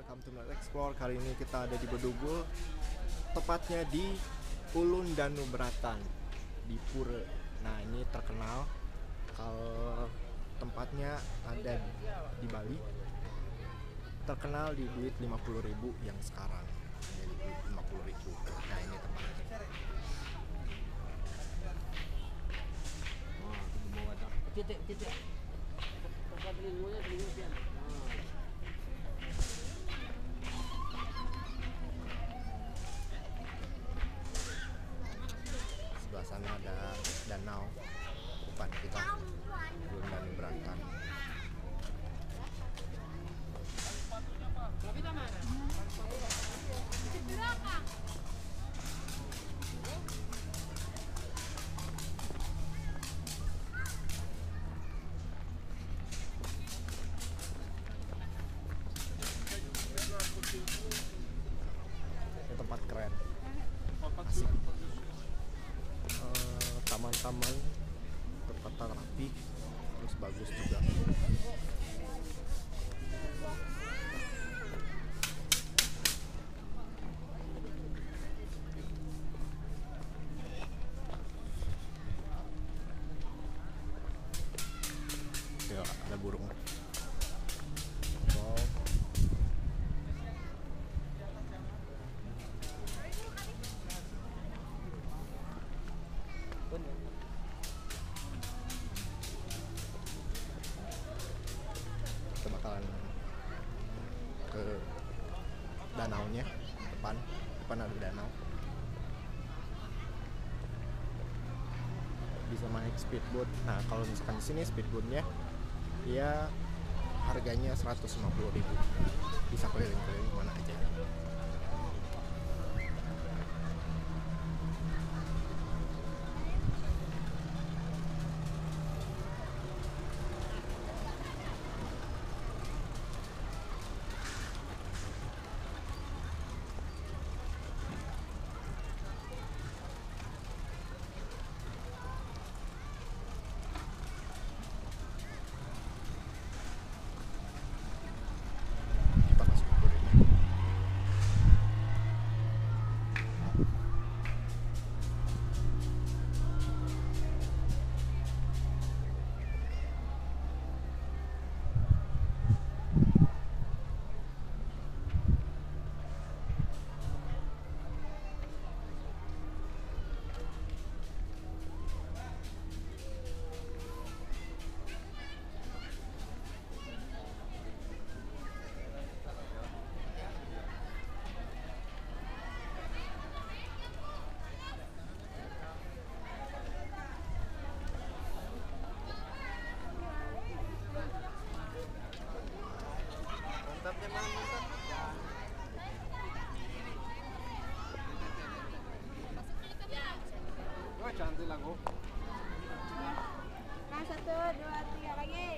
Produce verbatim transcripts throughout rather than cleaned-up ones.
welcome to Not Explore. Kali ini kita ada di Bedugul, tepatnya di Ulun Danu Beratan di Pura. Nah, ini terkenal kalau tempatnya ada di Bali, terkenal di duit lima puluh ribu yang sekarang jadi duit lima puluh ribu. Nah, ini tempatnya. Titik titik. Tempat lingkungannya lingkungan. Sebelah sana ada danau depan kita, Ulun Danu Beratan. Ini tempat keren, asik. Uh, taman-taman tertata rapi, terus bagus juga. Ya, ada burung. Wow. Kita bakalan ke danaunya, depan depan ada danau. Bisa naik speedboat. Nah, kalau misalkan di sini speedboatnya dia harganya seratus lima puluh ribu, bisa keliling-keliling mana aja. Kita masuk ke ini. Mantapnya mana mantap? Wah, cantik lagu. Nah, satu, dua, tiga lagi.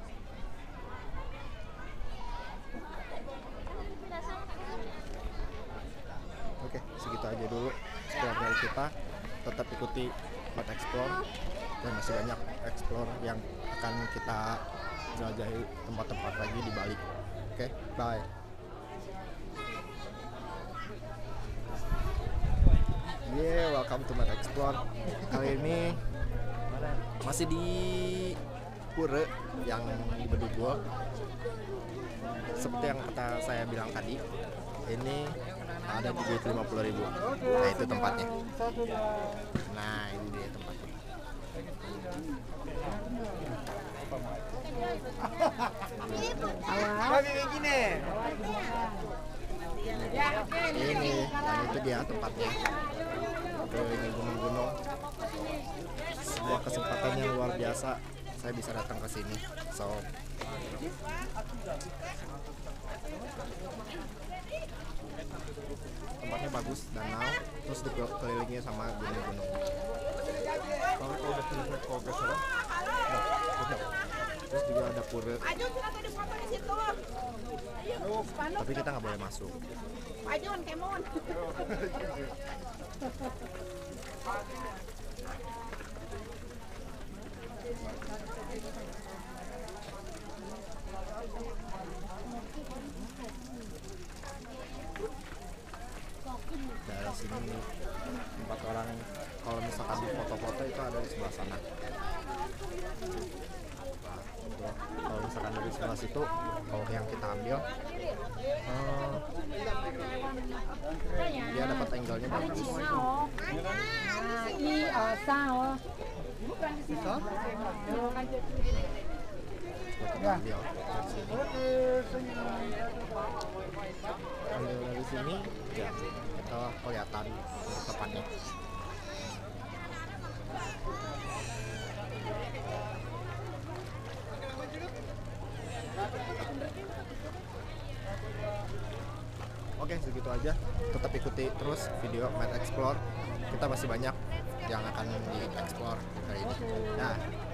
Oke, segitu aja dulu explore dari kita. Tetap ikuti Not Explore, dan masih banyak explore yang akan kita jelajahi tempat-tempat lagi di Bali. Oke, bye. Yeah, welcome to Not Explore. Kali ini masih di Pura yang di Bedugul. Seperti yang kata saya bilang tadi, ini ada di duit lima puluh ribu. Nah, itu tempatnya. Nah, ini dia tempatnya. Ini, dan itu dia tempatnya. Tuh, ini gunung-gunung. Sebuah kesempatan yang luar biasa saya bisa datang ke sini. So, tempatnya bagus, danau, terus dikelilingi sama gunung-gunung. Kalau kalau udah selesai progres lah, terus juga ada pura. Tapi kita nggak boleh masuk. Ajun, kemon. tempat orang kalau misalkan di foto-foto itu ada di sebelah sana. Nah, itu kalau misalkan dari sebelah situ kalau yang kita ambil eh, dia dapat angle-nya bagus. I ở sao á? Buat kita ambil dari sini. Ambil dari sini ya kita kelihatan depannya. Oke, segitu aja. Tetap ikuti terus video Mad Explore. Kita masih banyak yang akan di explore kali ini. Nah.